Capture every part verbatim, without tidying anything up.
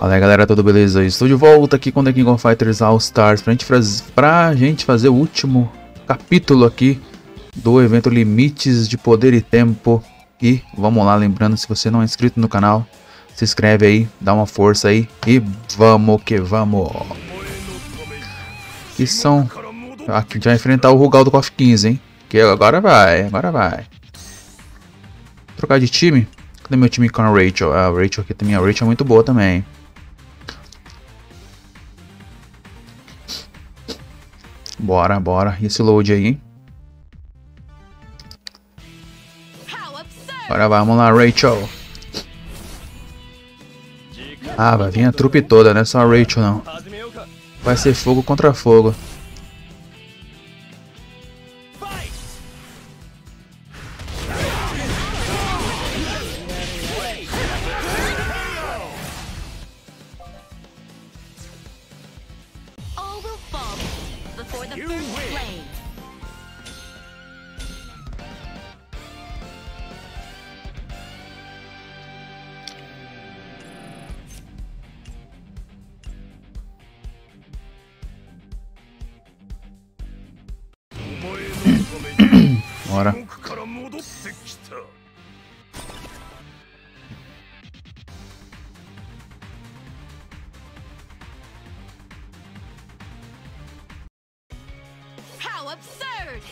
Fala aí galera, tudo beleza? Eu estou de volta aqui com o The King of Fighters All Stars pra gente, faz... pra gente fazer o último capítulo aqui do evento Limites de Poder e Tempo. E vamos lá, lembrando, se você não é inscrito no canal, se inscreve aí, dá uma força aí e vamos que vamos. Que são... Aqui já vai enfrentar o Rugal do K O F quinze, hein? Que agora vai, agora vai. Trocar de time? Cadê meu time com a Rachel? A Rachel aqui também, a Rachel é muito boa também. Bora, bora. E esse load aí, hein? Agora vamos lá, Rachel. Ah, vai vir a trupe toda, não é só a Rachel não. Vai ser fogo contra fogo. Bora. How absurd!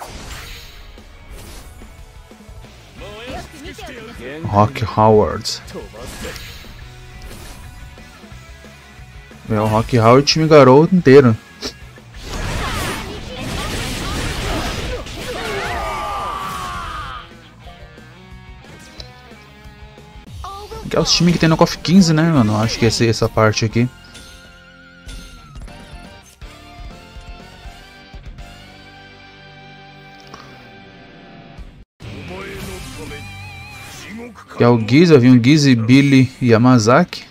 Rock Howard. Meu, Rock Howard time garoto inteiro. Que é os times que tem no K O F quinze, né, mano? Acho que essa, essa parte aqui. Que é o Giz, eu vi um Giz, Billy e Yamazaki.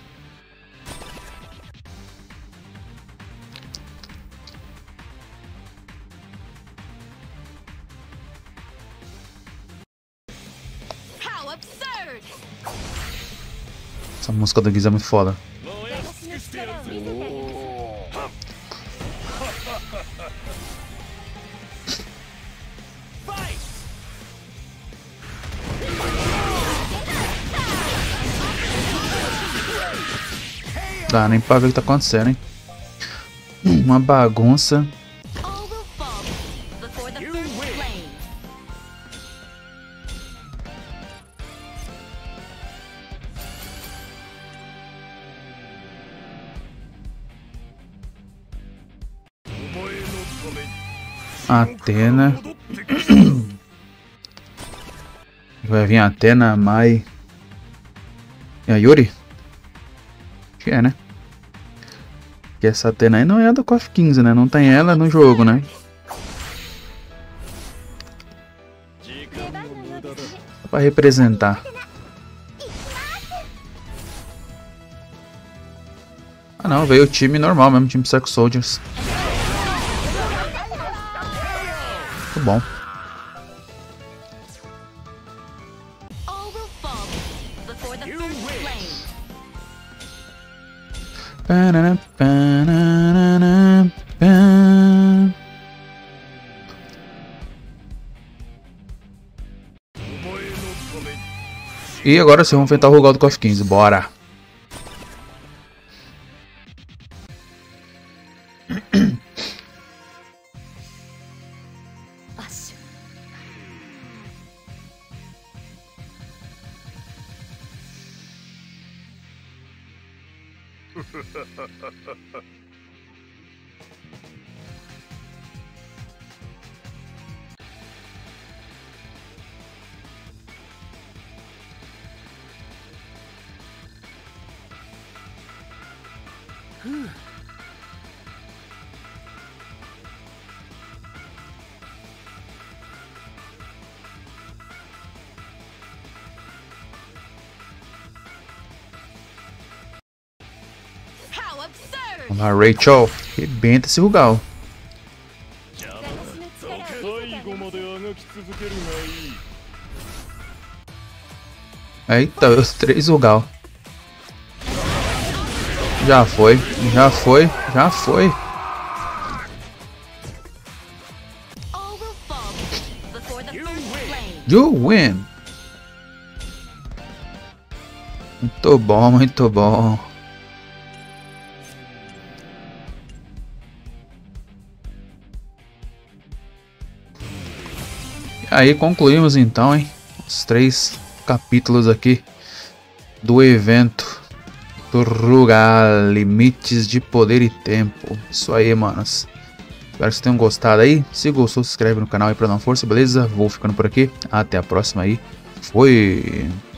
Essa música do Giz é muito foda. Dá nem pra ver o que tá acontecendo, hein? Uma bagunça. Athena. Vai vir a Athena, a Mai e a Yuri? Acho que é, né? Que essa Athena aí não é a do K O F quinze, né? Não tem ela no jogo, né? Só pra representar. Ah não, veio o time normal mesmo, time Psycho Soldiers. Muito bom. Panana, panana, pan. E agora sim, vamos enfrentar o Rugal do K O F quinze, bora! Vamos lá, Rachel. Rebenta esse Rugal. Eita, os três Rugal. Já foi, já foi, já foi. You win. Muito bom, muito bom. E aí concluímos então, hein, os três capítulos aqui do evento do Rugal, Limites de Poder e Tempo. Isso aí, manos. Espero que vocês tenham gostado aí. Se gostou, se inscreve no canal aí pra dar uma força, beleza? Vou ficando por aqui. Até a próxima aí. Fui!